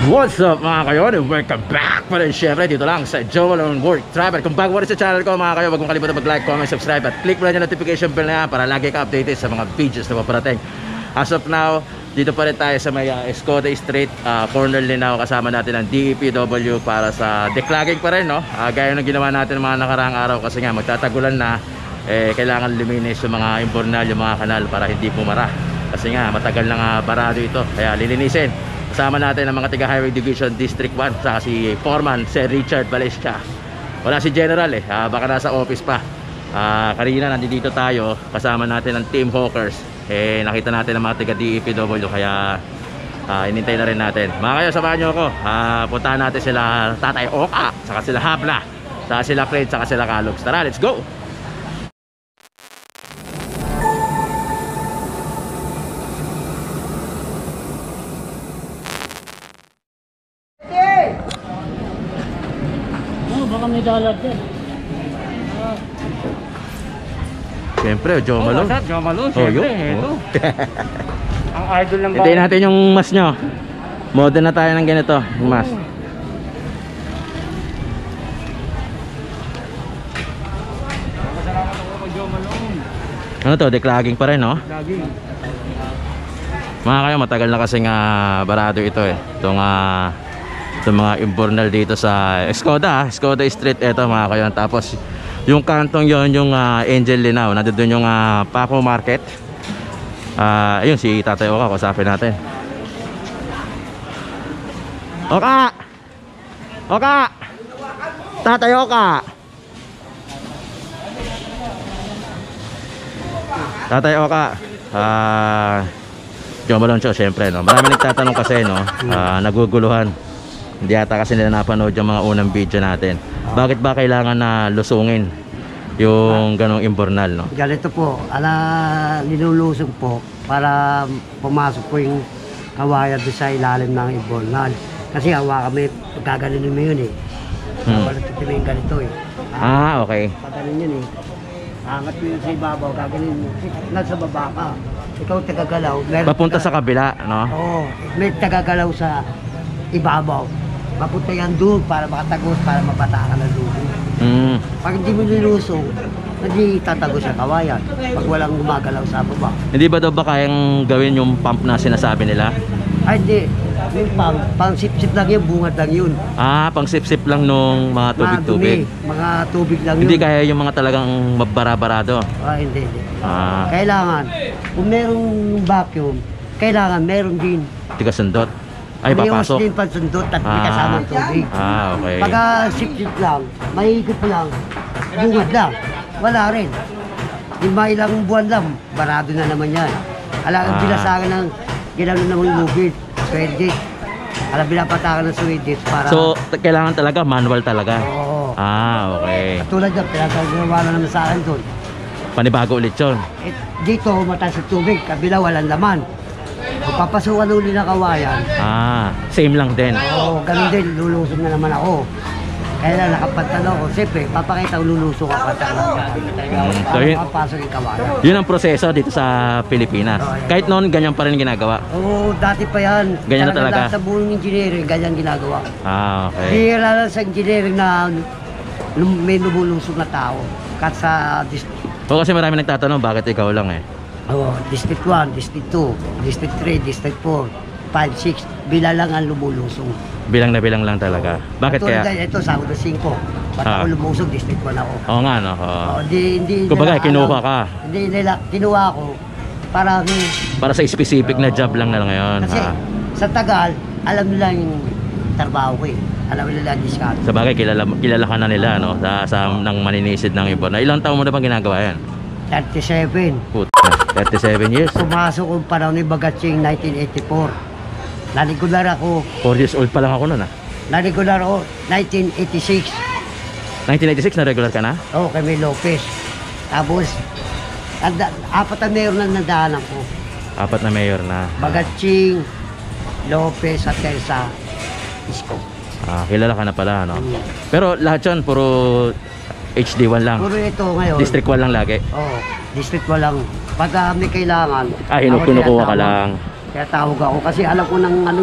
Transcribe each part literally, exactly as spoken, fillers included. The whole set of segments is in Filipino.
What's up mga kayon? Welcome back pa rin syempre dito lang sa Joe Malone Work Travel. Kung bago ka rin sa channel ko mga kayo, huwag mong kalimutan mag-like, comment, subscribe at click mo na yung notification bell na yan para lagi ka updated sa mga videos na paparating. As of now, dito pa rin tayo sa may uh, Escoda Street, uh, corner Linao. Kasama natin ang D E P W para sa declogging pa rin, no? Uh, gaya ng ginawa natin mga nakaraang araw kasi nga magtatagulan na, eh, kailangan luminis yung mga Imburnal, yung mga kanal para hindi pumara. Kasi nga matagal na nga barado ito, kaya lilinisin. Kasama natin ang mga taga Highway Division District one, saka si Foreman, Sir Richard Valesca. Wala si General eh, uh, baka nasa office pa. uh, Kanina nandito tayo, kasama natin ang Team Hawkers. Eh nakita natin ang mga taga D E P W, kaya uh, inintay na rin natin. Mga kayo, samahan nyo ako, uh, puntahan natin sila Tatay Oka, saka sila Habla, saka sila Fred, saka sila Kalogs. Tara, let's go! May dalat din. Siyempre, Joe Malone. Oh, Joe Malone, oh, siyempre. Oh. Ang idol ng bahay. Hintayin natin yung mas nyo. Modern na tayo ng ganito, yung mas. Masalamat ako kay Joe Malone. Ano to, declogging pa rin, no? Declogging. Mga kayo, matagal na kasing uh, barado ito eh. Itong uh, itong mga Imburnal dito sa Escoda, Escoda Street. Ito mga kayo. Tapos yung kantong yon yung uh, Angel Linao. Nandun yung uh, Paco Market. uh, Ayun si Tatay Oka, kusapin natin. Oka! Oka! Tatay Oka! Tatay Oka, uh, Joe Malone Show, syempre, no? Marami nagtatanong kasi, no? uh, Naguguluhan. Hindi ata kasi nila napanood yung mga unang video natin. Bakit ba kailangan na lusungin yung ganong Imburnal, no? Ganito po, ala nilulusog po para pumasok po yung kawayan doon sa ilalim ng Imburnal. Kasi hawa kami, gaganin mo yun eh. Hmm. Wala titimin ganito eh. Ah, okay. Paganin yun eh. Angat mo yun sa ibabaw, gaganin mo. Nasa baba ka. Ikaw tagagalaw. Papunta sa kabila, no? Oo, may tagagalaw sa ibabaw. Mapunta yan doon para makatagos, para mabata ka ng lubo. Mm. Pag hindi mo nilusong, hindi tatagos sa kawayan. Pag walang gumagalaw sa baba. Hindi ba daw ba kayang gawin yung pump na sinasabi nila? Ay, hindi. Yung pang, pang sip-sip lang yun, bungad lang yun. Ah, pang sip-sip lang nung mga tubig-tubig. Mga tubig lang Hindi yun. kaya yung mga talagang mabara-barado. Ah, hindi, hindi. Ah. Kailangan, kung merong vacuum, kailangan meron din. Tigasundot. Ay, may papasok. din pansundot at may Ah. kasamang tubig. Ah, okay. Pagka sip-sip lang, mahigit lang, bungad lang. Wala rin. Lima ilang buwan lang, barado na naman yan. Alam, Ah. bilasagan ng ginano naman lubid, swedit. Alam, binapatakan ng swedit para... So, kailangan talaga, manual talaga. Oo. Ah, okay. Tulad yan, pinagagawa na naman sa akin doon. Panibago ulit yun. Eh, dito, mataas sa tubig, kabila walang laman. Kung papasukan ulit na kawayan, Ah, same lang din. oo, ganun din, lulusog na naman ako. Kaya na nakapantalo ko, siyempre, papakita ko lulusog ako at Hmm, so para yun, makapasok yung kawayan. yun ang proseso dito sa Pilipinas. Kahit noon, ganyan pa rin ginagawa. Oo, dati pa yan. Ganyan na talaga? Lahat sa buong engineering, ganyan ginagawa. Ah, okay. Bihira lang sa engineering na lum- may lumulusog na tao. Kat sa district. O kasi marami nagtatanong, bakit ikaw lang eh? Oh, District one, District two, District three, District four, five, six, bila lang ang lumulusong. Bilang na bilang lang talaga. Bakit Tulad kaya? na ito, sa Udo cinco. Ba't Ah. ako lumusog, District one ako. Oo nga, no? Oo. Oh, di, hindi Kumbaga, nila kinuha alam. ka. Hindi nila, kinuha ko. Para, Para sa specific na job lang na ngayon. kasi Ah. sa Tagal, alam nila yung trabaho ko eh. Alam nila ang discount. Sa bagay, kilala, kilala ka na nila, no? Sa, sa nang maninisid ng iba. Na ilang taon mo na bang ginagawa yan? thirty-seven. Puta, thirty-seven years. Pumasok ko panahon ni Bagatsing nineteen eighty-four. Narigular ako. four years old pa lang ako noon, ah. Narigular ako nineteen eighty-six. nineteen ninety-six na regular ka na? Oo, kay May Lopez. Tapos, anda, apat na mayor na nadaanan ko. Apat na mayor na. Bagatsing, Lopez, at Teresa, Isko. Ah, kilala ka na pala, no? Mm. Pero lahat yun, puro H D one lang. Puro ito ngayon. District one lang lagi. Oo, District walang. Pagka may kailangan, Ah, ako kinukuha ka tinatawag. lang. Kaya tawag ako kasi alam ko ng ano eh,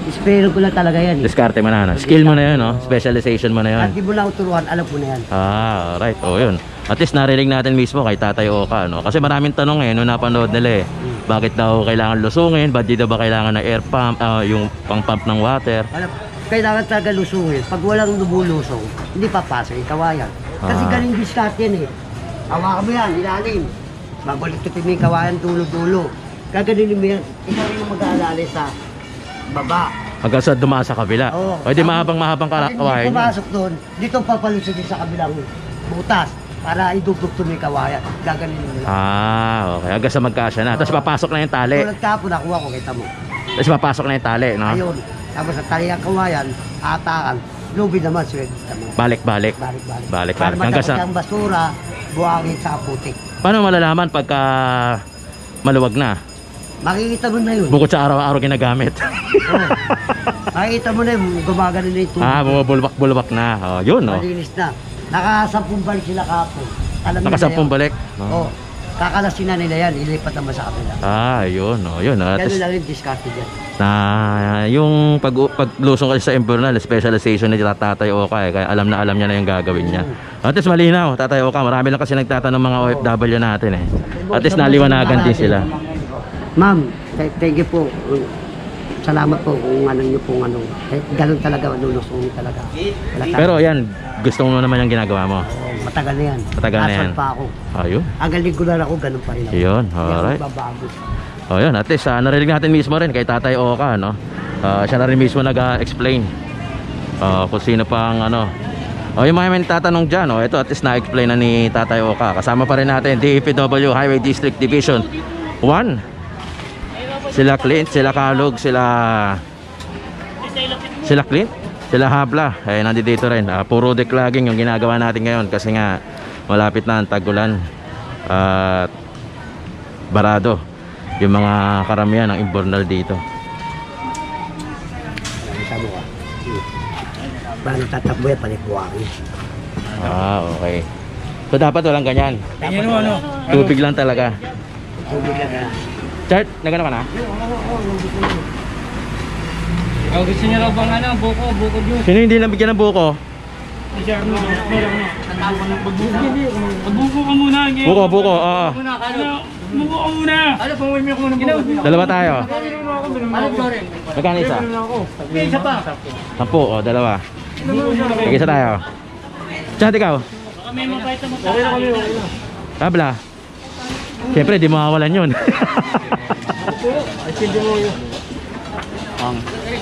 Espero ko lang talaga yan eh. Diskarte mo na, no? Skill mo na yun, no? Specialization mo na yun. At di mo na uturuan, alam ko na yan. Ah, alright. O, yun. At least narinig natin mismo kay Tatay Oka, no? Kasi maraming tanong eh, nung napanood nila eh. Bakit daw kailangan lusungin? Ba't di daw ba kailangan ng air pump, ah, yung pang-pump ng water? Alam, kailangan talaga lusungin. Pag walang lumulusong, hindi papasok yung kawayan. Kasi Ah. galing discard yan eh. Hawakan mo yan, ilalim. Babalik-tutin mo yung kawayan, tulo-tulo. Gaganin mo yan, ikaw rin yung mag-aalala sa baba. Hanggang sa dumaan sa kabila. Oo. O, di mahabang-mahabang Pag kawain. hindi pumasok doon, dito papalusugin sa kabilang butas para idudugtog mo yung kawayan. Gaganin mo lang. Ah, okay. Hanggang sa magkasya na. Tapos papasok na yung tali. Tulad kapon, nakuha ko, kita mo. Tapos papasok na yung tali, no? Ayun. Tapos sa tali ang kawayan, atakan. Lubi naman, swerte mo. Balik-balik. Balik-balik. Balik-balik. Para Hanggang matapos sa... ang basura, buhangin sa putik. Paano malalaman pagka maluwag na? Makikita mo na yun. Bukod sa araw-araw ginagamit. Oo. Makikita mo na yun, gumagano na yung tubig. Ah, bumabulwak-bulwak na. Oh, yun, no? Malinis na. Nakasampung balik sila kapon. Alam nila Nakasampung yun. balik. Oo. Kakalasin na nila yan, ilipat naman sa kapila. Ah, yun, no? Yun, no? Ganun Tapos, lang yung discarte dyan. na yung pag paglusong kasi sa Imburnal, specialization ni Tatay Oka eh, kaya alam na alam niya na yung gagawin niya. At least malinaw, Tatay Oka, marami lang kasi nagtatanong mga O F W natin eh. At least naliwanagan din sila. Ma'am, th- thank you po. Salamat po kung ano nyo pong ano. Eh, ganun talaga, lulusong talaga. Wala Pero yan, gusto mo naman yung ginagawa mo. Oo, matagal na yan. Matagal na yan. Nasaan pa ako. Ayun. Ang galing ko lang ako, ganun pa rin ako. Yun, Hindi ako alright. babago. O yun, at least uh, narinig natin mismo rin kay Tatay Oka, no? Uh, siya na rin mismo nag-explain uh, kung sino pang ano. O yung mga may tatanong dyan, oh, ito at least na-explain na ni Tatay Oka. Kasama pa rin natin D P W Highway District Division one. Sila Clint, sila Kalog, sila sila Clint, sila Habla. Eh nandito rin. Uh, puro declogging yung ginagawa natin ngayon kasi nga malapit na ang tag-ulan at barado yung mga karamihan ng Imburnal dito. Sabi ko, paano tatakbo yan, palikuwangin. Ah, okay. So dapat walang ganyan. Tingin mo ano? Tubig lang talaga. Tubig lang na. Chart, nagano ka na? Oh, gusto niyo raw bang ano? Buko, buko juice. Sino hindi nabigyan ng buko? Si Arno, meron na. Magbuko ka muna. ngayon. Buko, buko, oo. Muna, ano? Buko ka muna. Ano, pangwin mo ko ng buko. Dalawa tayo. Ano, sorry? Magkano isa? May isa pa. Sampu, o dalawa. Sige, isa tayo. Chat, ikaw? Baka may mapait na mapait. Okay na kami, okay na. Habla. Siyempre, di makawalan yun. Ay, sindi mo yun. Ang.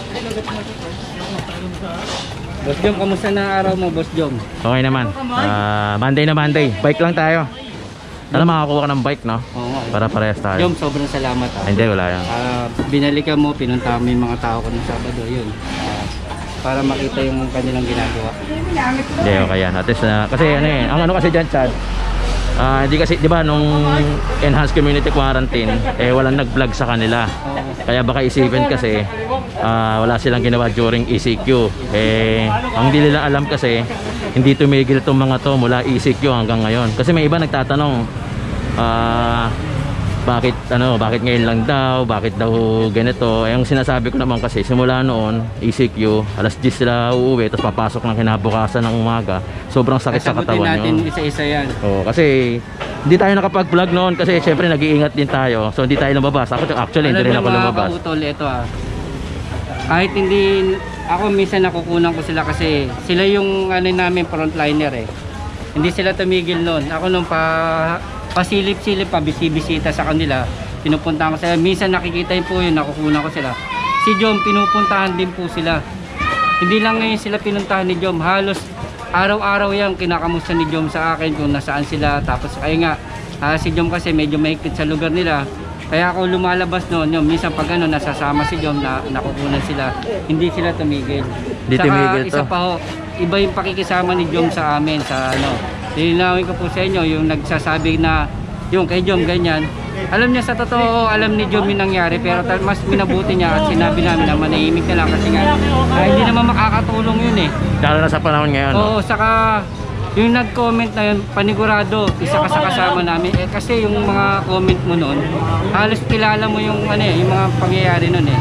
Boss Jom, kamusta na araw mo, Boss Jom? Okay naman. Ah, Monday na Monday. Bike lang tayo. Sana makakuha ka ng bike, no? Oo nga. Para parehas tayo. Jom, sobrang salamat ah. Hindi, wala yan. Ah, binalikan mo, pinunta mo yung mga tao ko ng Sabado, yun. Ah, para makita yung kanilang ginagawa. Hindi, okay yan. At least, na kasi ano eh, ang ano kasi dyan, Chad, ah, hindi kasi, di ba, nung enhanced community quarantine, eh, walang nag-vlog sa kanila. Kaya baka isipin kasi, ah, wala silang ginawa during E C Q. Eh, ang hindi nila alam kasi, hindi tumigil itong mga to mula E C Q hanggang ngayon. Kasi may iba nagtatanong, ah, bakit ano, bakit ngayon lang daw, bakit daw ganito. Eh, ang sinasabi ko naman kasi simula noon E C Q alas diyes sila uuwi tapos papasok ng kinabukasan ng umaga, sobrang sakit sa Sasagutin katawan natin nyo. isa-isa yan. Oh, kasi hindi tayo nakapag-vlog noon kasi syempre nag-iingat din tayo, so hindi tayo lumabas. Ako actually hindi rin ako lumabas. Kautol, ito ah. Kahit hindi ako, minsan nakukunan ko sila kasi sila yung ano namin frontliner eh. Hindi sila tumigil noon. Ako nung pa pasilip-silip pa, bisibisita sa kanila, pinupuntahan ko sila. Minsan nakikita yun po yun, nakukunan ko sila. Si Jom, pinupuntahan din po sila. Hindi lang ngayon sila pinuntahan ni Jom, halos araw-araw yan kinakamusta ni Jom sa akin kung nasaan sila. Tapos kaya nga, uh, si Jom kasi medyo mahigpit sa lugar nila. Kaya ako lumalabas noon, yung minsan pag ano, nasasama si Jom, na, nakukunan sila, hindi sila tumigil. Hindi Saka, tumigil to. isa pa ho, iba yung pakikisama ni Jom sa amin, sa ano. Lilinawin ko po sa inyo, yung nagsasabi na, yung kay Jom ganyan, alam niya sa totoo, alam ni Jom yung nangyari, pero mas minabuti niya at sinabi namin na manahimik na lang kasi nga, ah, hindi naman makakatulong yun eh. Lalo na sa panahon ngayon. Oo, saka yung nag-comment na yun, panigurado, isa ka sa kasama namin. Eh, kasi yung mga comment mo noon, halos kilala mo yung, ano, eh, yung mga pangyayari noon eh.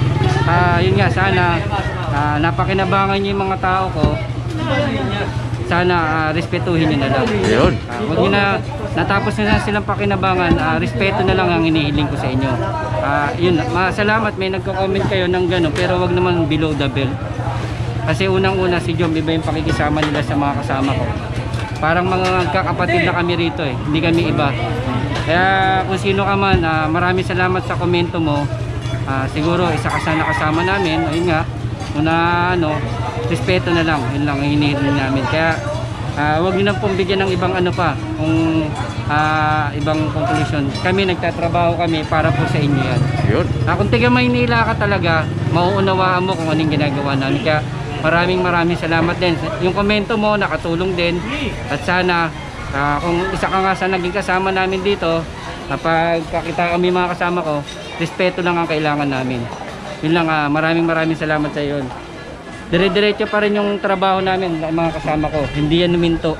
ah, yun nga, sana ah, napakinabangan niyo yung mga tao ko. Sana ah, respetuhin niyo na lang. Yun. Ah, huwag niyo na, natapos na silang pakinabangan, ah, respeto na lang ang inihiling ko sa inyo. Ah, yun, masalamat may nagko-comment kayo ng gano'n, pero wag naman below the belt. Kasi unang-una si Jom, iba yung pakikisama nila sa mga kasama ko. Parang mga kakapatid na kami rito eh, hindi kami iba. Kaya kung sino ka man, uh, maraming salamat sa komento mo. Uh, siguro isa ka sana kasama namin. Ayun nga, una ano, respeto na lang, yun lang ang hinihiling namin. Kaya uh, wag niyo na pong bigyan ng ibang ano pa, kung uh, ibang conclusion. Kami nagtatrabaho kami para po sa inyo yan. Yun. Uh, kung tiga Maynila ka talaga, mauunawaan mo kung anong ginagawa namin. Kaya maraming maraming salamat din. Yung komento mo nakatulong din. At sana uh, kung isa ka nga sa naging kasama namin dito, kapag kakita kami mga kasama ko, respeto lang ang kailangan namin. Yun lang, uh, maraming maraming salamat sa iyo. Dire-diretso pa rin yung trabaho namin mga kasama ko. Hindi yan numinto.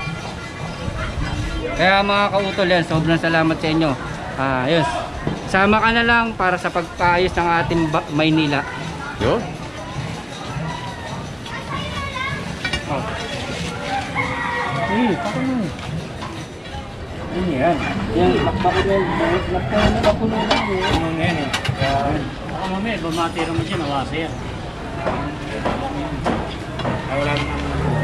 Kaya mga kautol yan, sobrang salamat sa inyo. Uh, yun. Sama ka na lang para sa pagkaayos ng ating Maynila. Yun. Oh. Eh, pakulo. Ano yan? Yan, pakulo. Pakulo lang eh. Ano yan eh? Baka mamaya, bumatira mo dyan, nawasa yan. Ay, wala naman.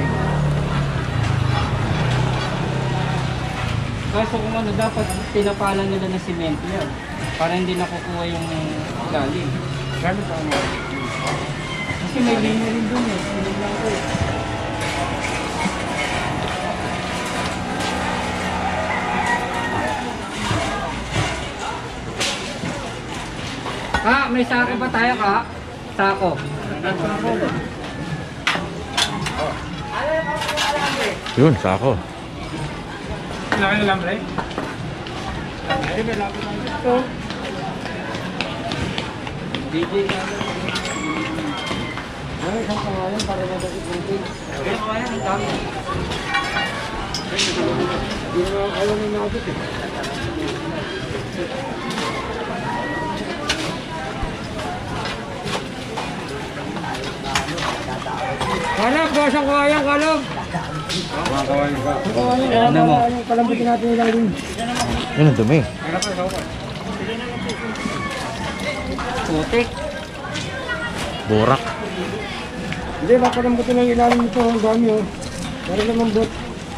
Kaso kung ano, dapat tinapalan nila ng simento yan. Para hindi nakukuha yung galing. Gano'n pa mo? Kasi may linya rin dun eh. Hindi lang ko eh. Ah, may sako ba tayo ka? Sako. Yun, sako. Laki na lambre? Lambre, may laki na ito. D J na lang. Ay, isang kawayan para madagit natin. Ay, kawayan, ang dami. Hindi naman ayaw na nakabit eh. Kalab, gawas ang kawayan, kalab. Mga kawayan ka. Ano mo? Palambutin natin yung lalim. Yun, ang dumi. Putik. Borak. Hindi, papalambutin lang yung ilalim nito. Ang dami oh. Para naman bot.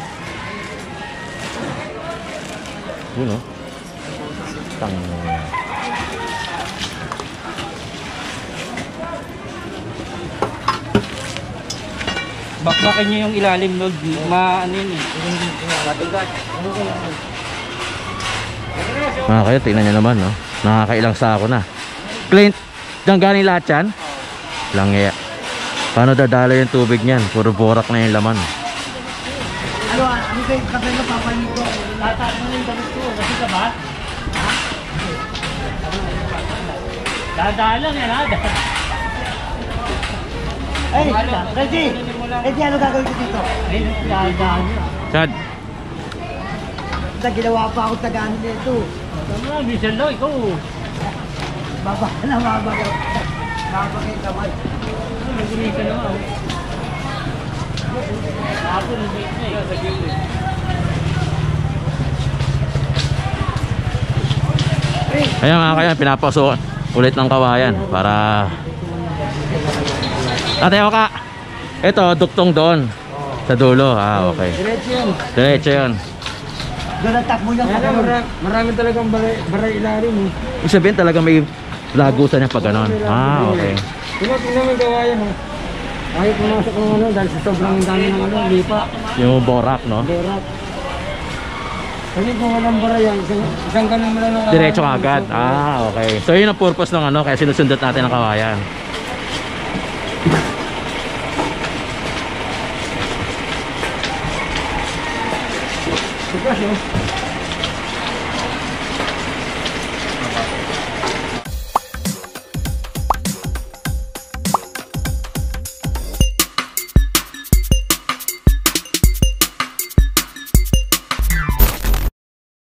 Yun o. Tang... Bakbakin nyo yung ilalim, Lord. Ma, ano yun eh. Mga kayo, tingnan nyo naman, no? Nakakailang sako na. Clint, dyan galing lahat yan? Langya. Paano dadala yung tubig niyan? Puro borak na yung laman. Ano, ano kayo kape na papalit ko? Lahat na yung damit ko. Kasi ka ba? Ha? Dadaan lang yan, ha? Ay, Reggie! Reggie, ano gagawin ko dito? Ay, dadaan nyo. Chad. Sa ginawa pa ako tagaan nito. Ano na, Michelle Lo, ikaw. Baba na, baba ka. Baba kayo kamay. Ano, nag-uwi ka naman. Ako, nag-uwi na eh. Sa gilid. Ayan mga kayo, pinapasok ulit ng kawayan para... Ate, ako ka. Ito, duktong doon. Sa dulo. Ah, okay. Diretso yun. Diretso yun. Doon ang takbo niya. Marami, marami talagang baray, baray ilalim eh. Ibig sabihin talaga may lagusan niya pag ganon. Ah, okay. Tingnan, tingnan mo yung gawayan oh. Ayaw pumasok ng ano dahil sa sobrang dami ng ano, lipa. Yung borak, no? Berat. Kasi kung walang baray yan, isang, isang ganun mo lang ng Diretso agad. Ah, okay. So yun ang purpose ng ano, kaya sinusundot natin ang kawayan. Bukas yun.